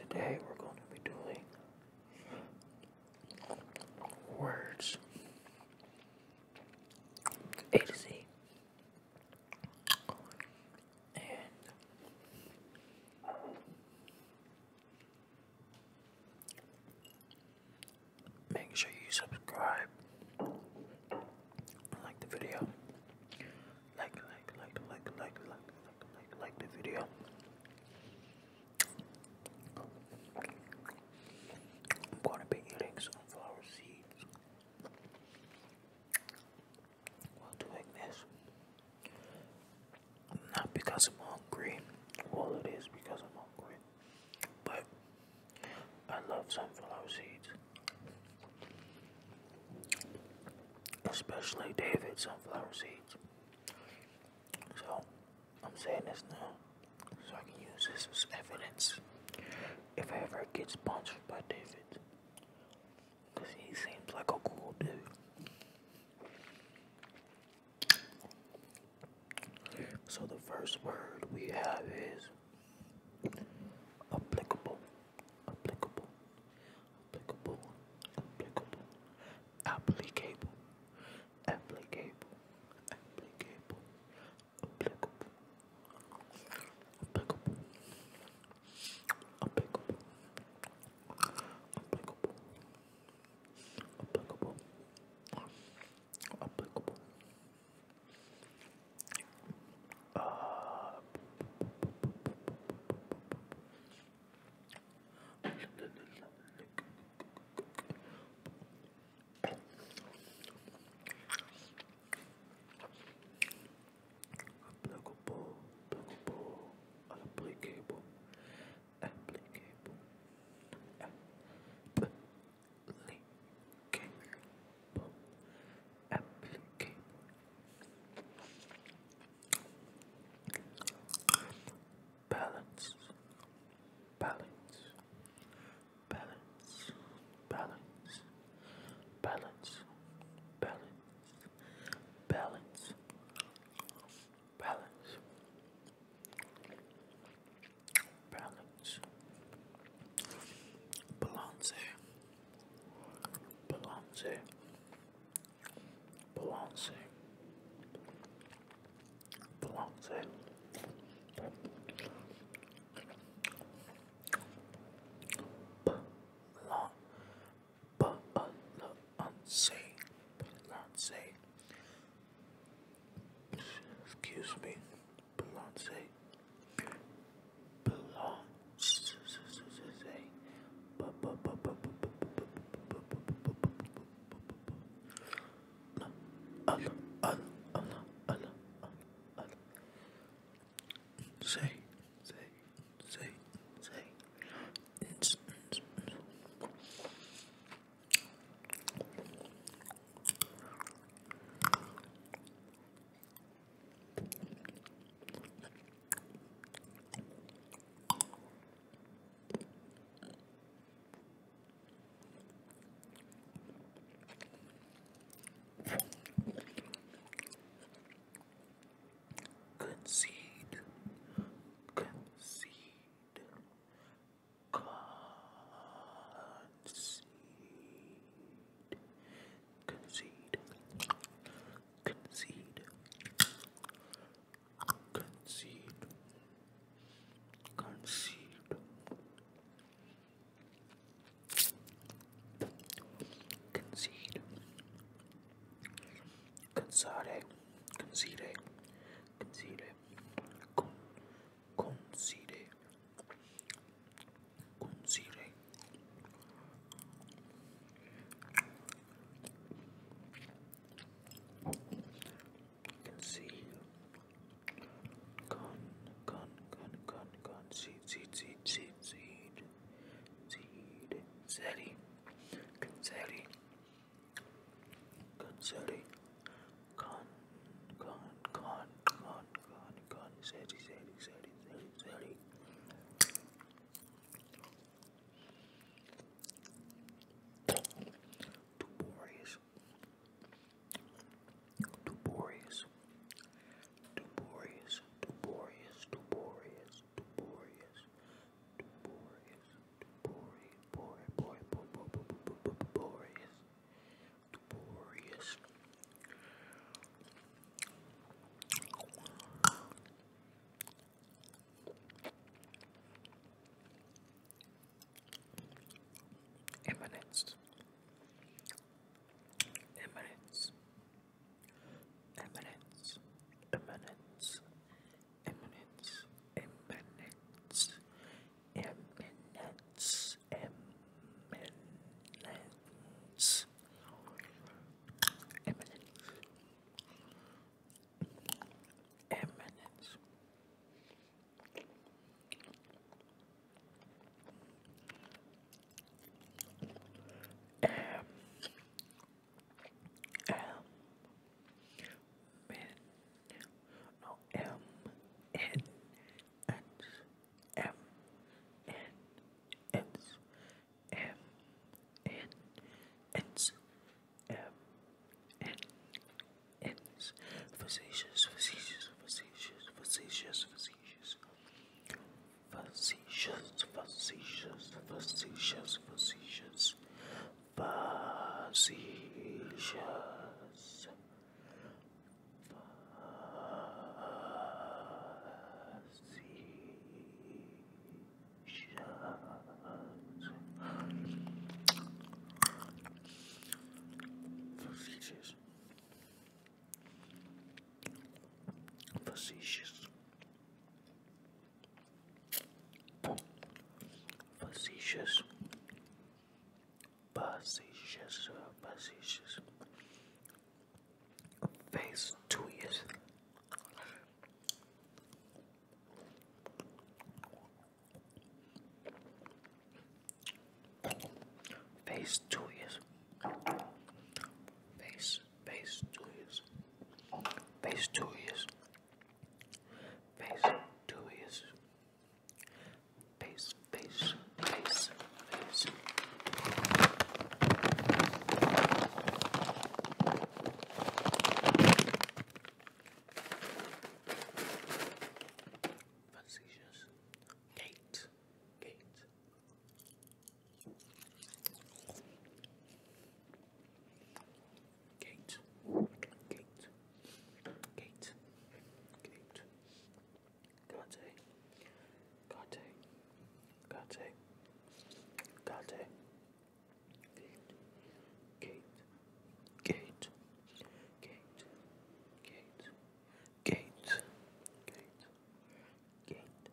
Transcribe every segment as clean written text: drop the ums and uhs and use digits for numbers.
Today we're going to be doing words A to Z. And make sure you subscribe and like the video. Like the video. I'm going to be eating sunflower seeds while doing this. Not because I'm hungry. Well, it is because I'm hungry. But I love sunflower seeds. Especially David sunflower seeds. So, I'm saying this now so I can use this as evidence if I ever get sponsored by David. Because he seems like a cool dude. So the first word we have is applicable. Applicable. Applicable. Applicable. Applicable. Applicable. Applicable. Applicable. Applicable. Applicable. Applicable. Applicable. Applicable. Balance, balance, balance, balance, balance, balance, balance, balance, balance, balance, balance, balance, balance. Excuse me, balance, balance, eminence, eminence, eminence, eminence, eminence, eminence, eminence, eminence, eminence, no, M, N, M, N, N, M, N, N, M, N, N, facetious, facetious, facetious, facetious, facetious, facetious, facetious, facetious, facetious, facetious. Facetious, facetious, facetious, facetious, face 2 years, face 2 years, face 2 years, face 2 years, face 2 years, face, face, face, face. Facetious, gate, gate, gate, gate, gate, gate, gate, gate, gate, gate, gate, gate, gate, gate, gate, gate, gate,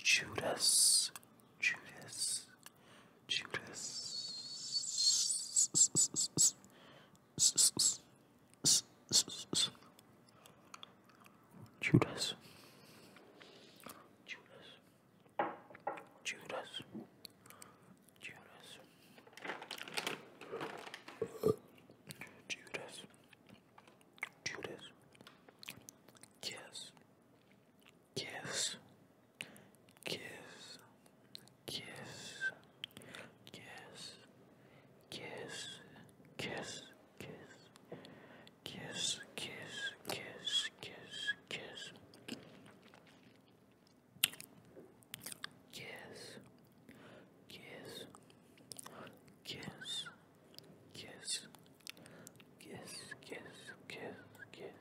Judas. Judas. Judas. Judas. Judas. Judas. Judas. Judas. Judas. Kiss. Kiss. Kiss. Kiss. Kiss. Kiss. Kiss. Kiss. Kiss. Kiss. Kiss. Kiss. Kiss. Kiss. Kiss. Kiss. Kiss. Kiss, kiss, kiss, kiss,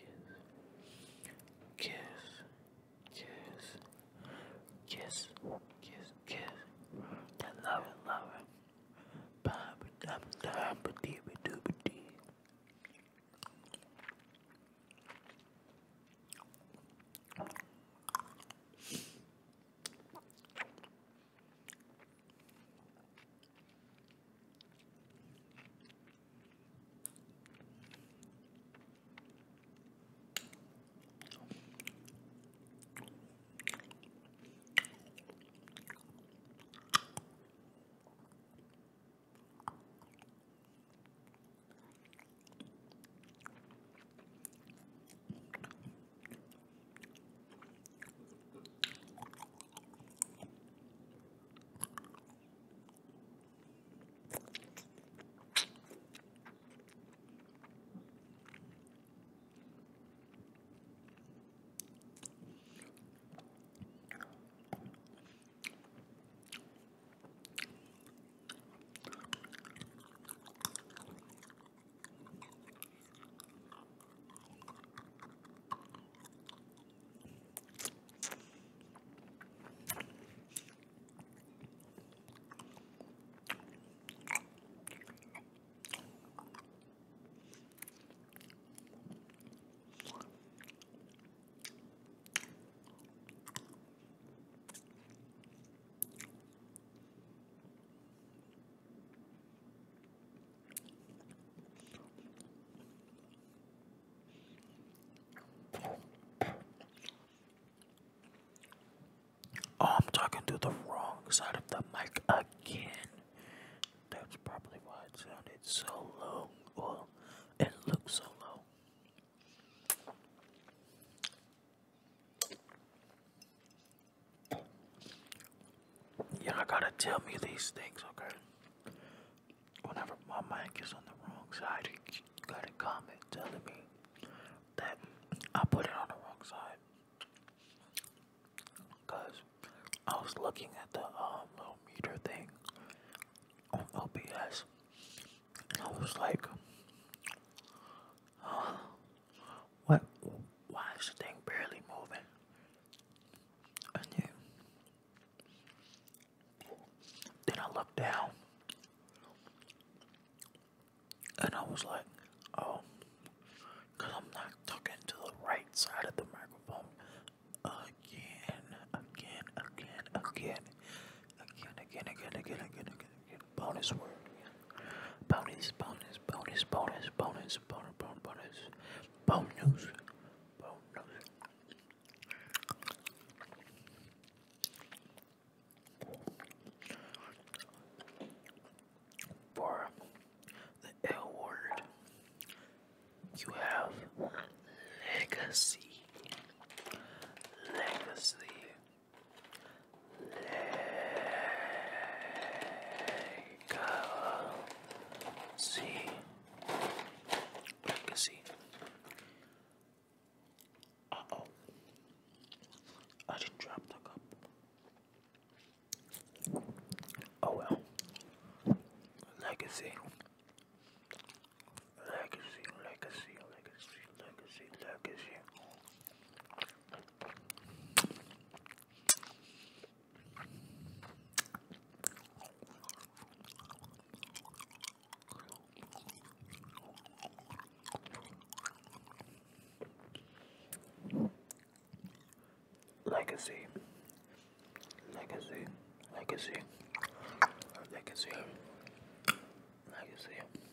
kiss, kiss, kiss, kiss, kiss, I love it, ba-ba-da-ba-da-ba-dee-ba-doo-ba-dee. Oh, I'm talking to the wrong side of the mic again. That's probably why it sounded so low. Well, it looked so low. Y'all gotta tell me these things, okay? Whenever my mic is on the wrong side, you gotta comment telling me that I put it on the wrong side. Cause I was looking at the little meter thing on OBS, and I was like, what? Why is the thing barely moving? And then I looked down, and I was like, oh, cause I'm not talking to the right side of the microphone. Again. Bonus word. Bonus. For the L word, you have legacy. Legacy. Uh-oh. I didn't drop the cup. Oh well. Legacy. Legacy. Legacy, legacy, legacy, legacy.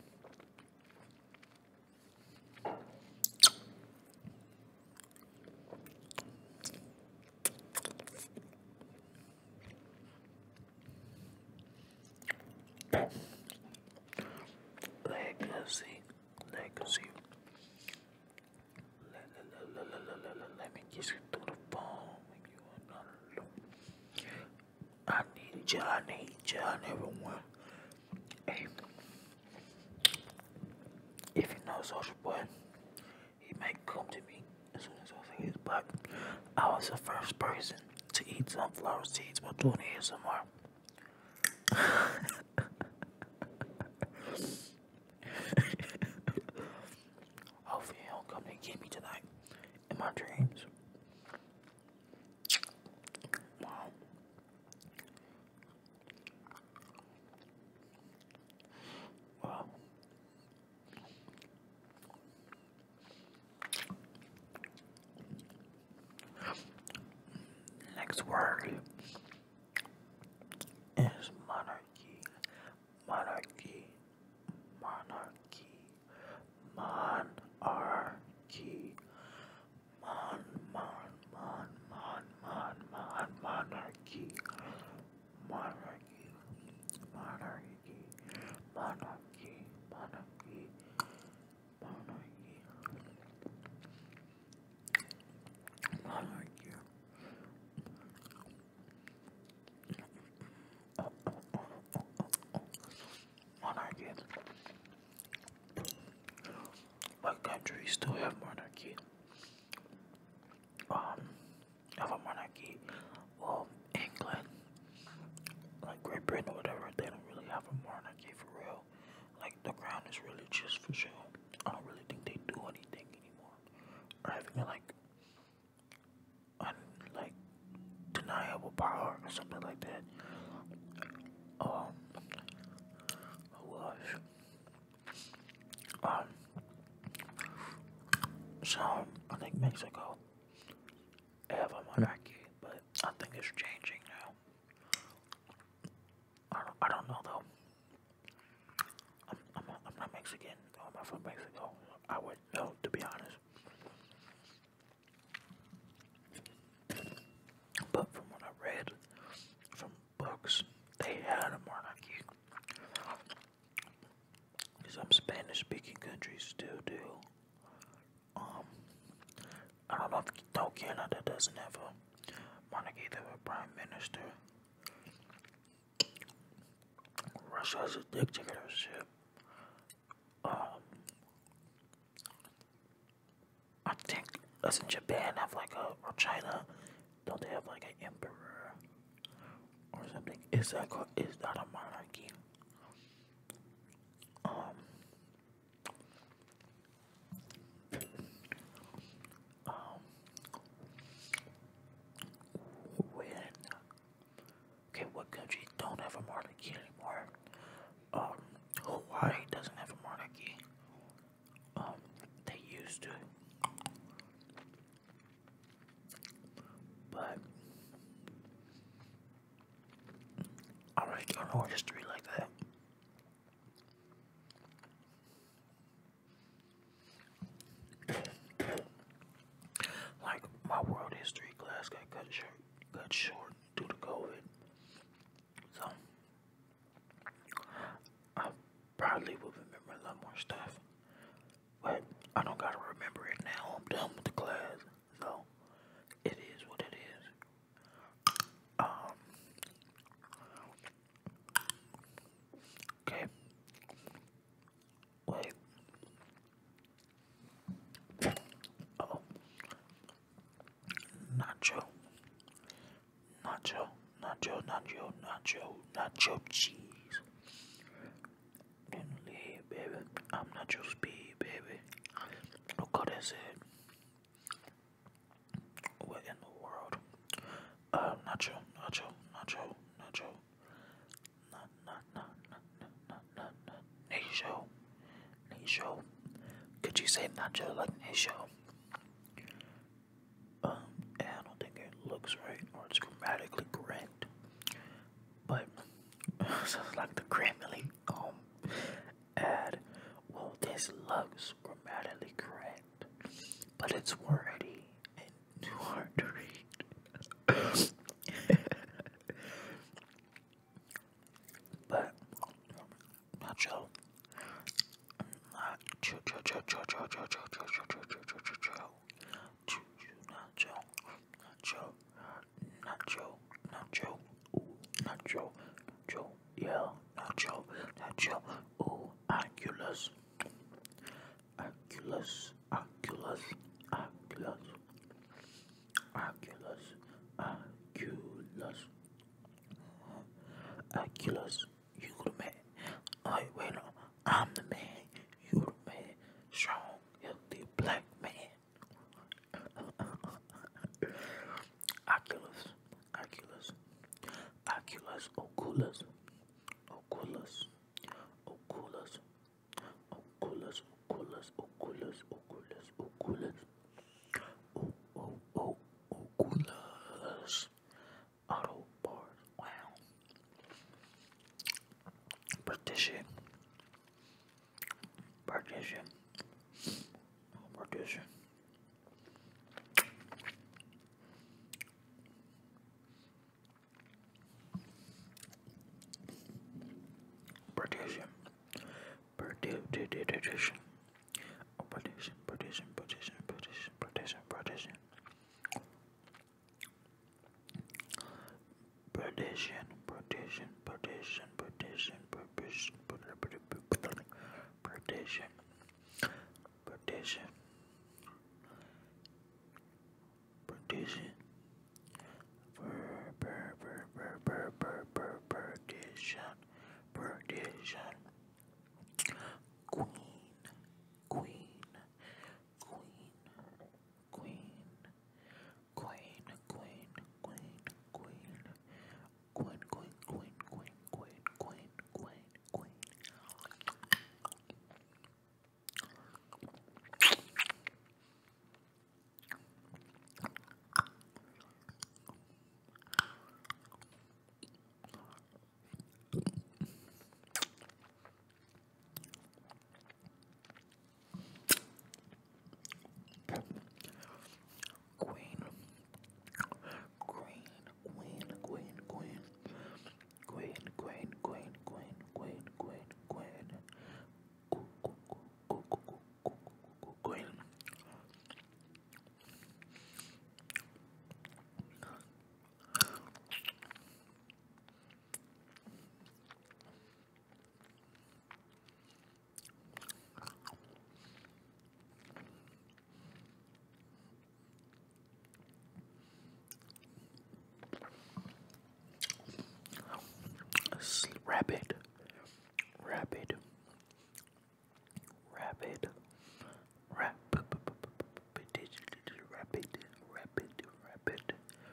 Legacy, legacy. Let me just get through the phone. I need you, everyone. Hey, if you know Social Boy, he might come to me as soon as I say his but I was the first person to eat sunflower seeds while doing ASMR. Hopefully he don't come and get me tonight in my dreams. Wow. Wow. Next word is monarchy. Monarchy. Monarchy. Monarchy. Monarchy. Monarchy. Monarchy. Monarchy. Monarchy. Monarchy. Monarchy. Monarchy. What countries still have monarchy? Have a monarchy. Well, England, like Great Britain or whatever, they don't really have a monarchy for real. Like the crown is really just for show. I don't really think they do anything anymore. Or having like deniable power or something like that. So I think Mexico have a monarchy, but I think it's changing now. I don't know though. I'm not Mexican. I'm not from Mexico. I wouldn't know, to be honest. But from what I read from books, they had a monarchy. Some Spanish-speaking countries still do. I don't know if Canada doesn't have a monarchy. They have a prime minister. Russia has a dictatorship. I think doesn't Japan have like or China? Don't they have like an emperor or something? Is that a monarchy? What countries don't have a monarchy anymore? Hawaii doesn't have a monarchy. They used to. But I really don't know history like that. Like my world history class got cut short due to COVID. So I probably will remember a lot more stuff. But I don't gotta remember it now. I'm done with the class. So it is what it is. Okay. Wait. Oh. Nacho cheese. Leave, baby. I'm nacho speed, baby. Look how that's it. What in the world? Nacho. Nacho. Could you say nacho like nacho? I don't think it looks right or it's grammatically correct. like the grammarly ad. Well, this looks grammatically correct, but it's wordy and too hard to read. But nacho, nacho, yeah, nacho, ooh, Oculus, Oculus, Oculus, Oculus, Oculus, Oculus, Oculus, you the man. Oh, wait, no, I'm the man, you the man, strong, healthy, black man. Oculus, Oculus, Oculus, Oculus, Oculus, Oculus, Oculus, Oculus, Oculus, Oculus, Oculus, Oculus, Auto bars, wow. Partition, partition, partition. Partition, partition, partition, partition, partition, partition, partition, partition, partition, partition, partition, partition, partition, partition, partition, partition, partition, partition, queen, queen, queen, queen, queen, queen, queen, queen, queen, queen, queen, queen, queen, queen, queen, queen. Queen, queen, queen, queen, queen, queen, queen, queen, queen, queen, queen, queen, queen. Rapid, rapid, rapid, rapid, rapid, rapid, rapid, rapid,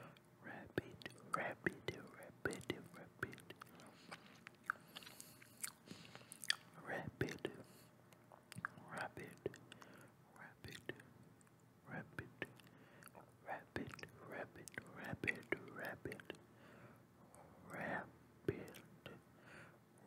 rapid, rapid, rapid, rapid, rapid, rapid, rapid, rapid, rapid, rapid, rapid,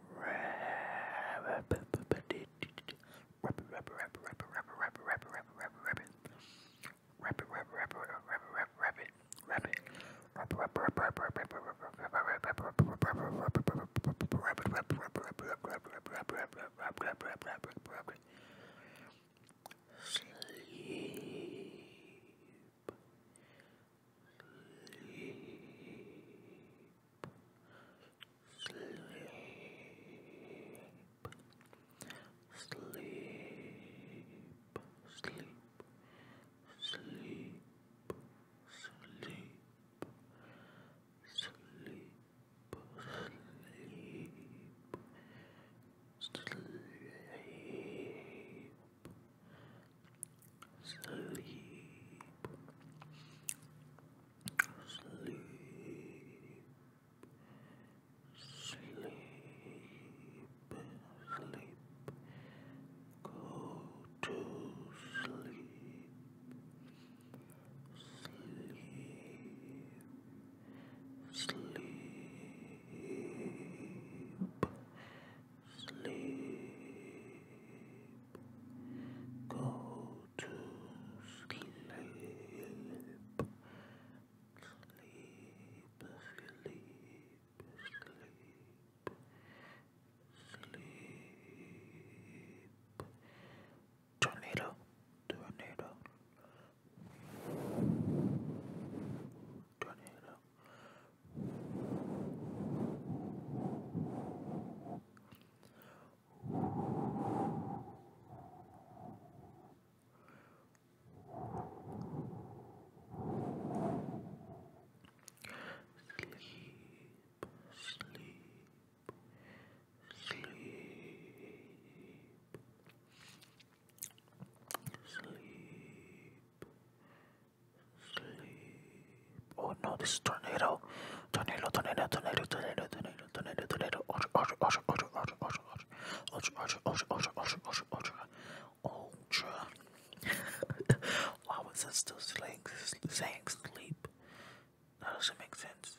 This is tornado. Tornado, tornado, tornado, tornado, tornado, tornado, tornado. Ultra, ultra, ultra, ultra, ultra, ultra, ultra, ultra, ultra, ultra, ultra, ultra, ultra, ultra. Why was I still saying sleep? That doesn't make sense.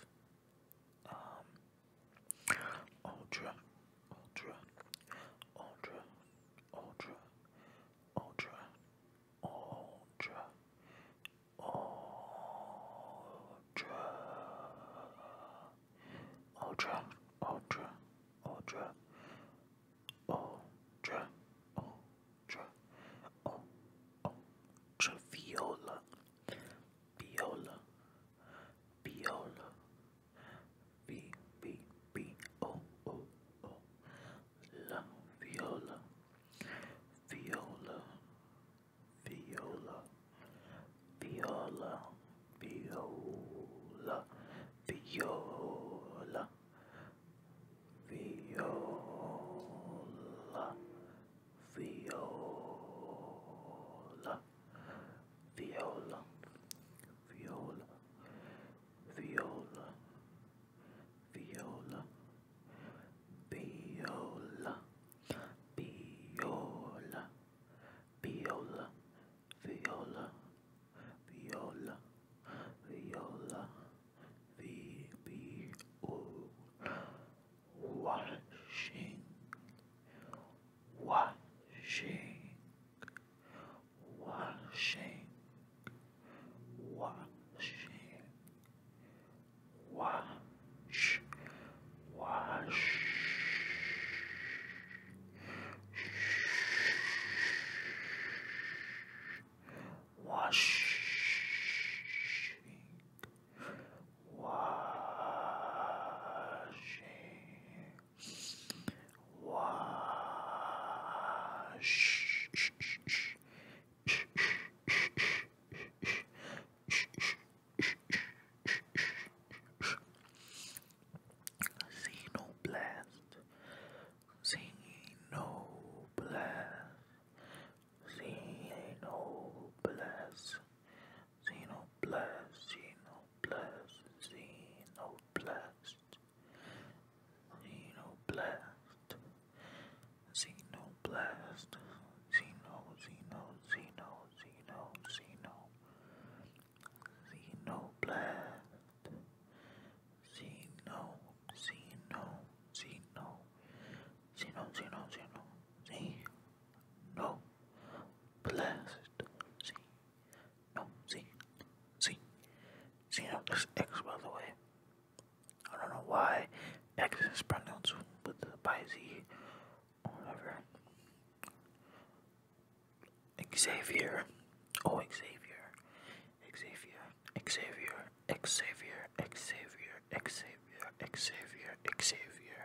Ultra, ultra, ultra, ultra, ultra, ultra, ultra, ultra, ultra, ultra, ultra, ultra, viola, viola, viola, v, la, viola, viola, viola, viola, viola, viola, viola, viola, viola, viola, viola, viola, viola, viola, viola, viola, viola, viola, washing, washing, washing, washing, wash, wash, washing, Xenoblast, Xenoblast, Xeno, Xeno, Xeno, Xeno, Xeno, Xeno, Xeno, Blast, Xeno, Xeno, there's X by the way. I don't know why X is pronounced with the by Z or whatever. Xavier, oh Xavier, Xavier, Xavier, Xavier, Xavier, Xavier, Xavier, Xavier,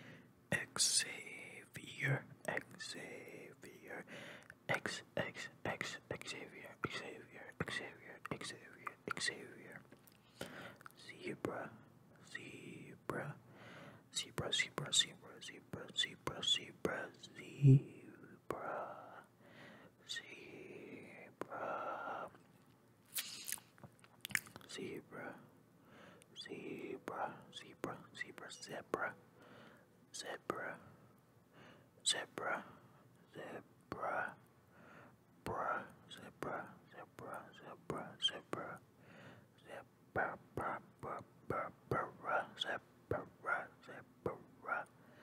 Xavier, Xavier, X Xavier, Xavier, Xavier, Xavier, Xavier, zebra, zebra, zebra, zebra, zebra, zebra, zebra, zebra, zebra, zebra, zebra, zebra, zebra, zebra, zebra, zebra, zebra, bra, zebra, zebra, zebra, zebra, zebra, bra, bra, bra, bra, zebra, zebra,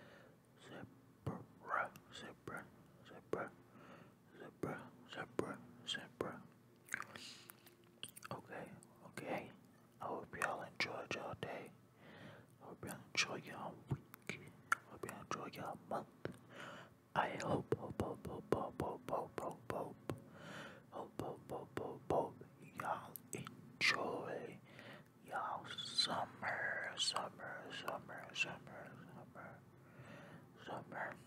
zebra, zebra, zebra, zebra, zebra, zebra. Okay. I hope y'all enjoyed y'all day. I hope y'all enjoy y'all week. I hope y'all enjoy y'all month. I hope y'all enjoy y'all summer.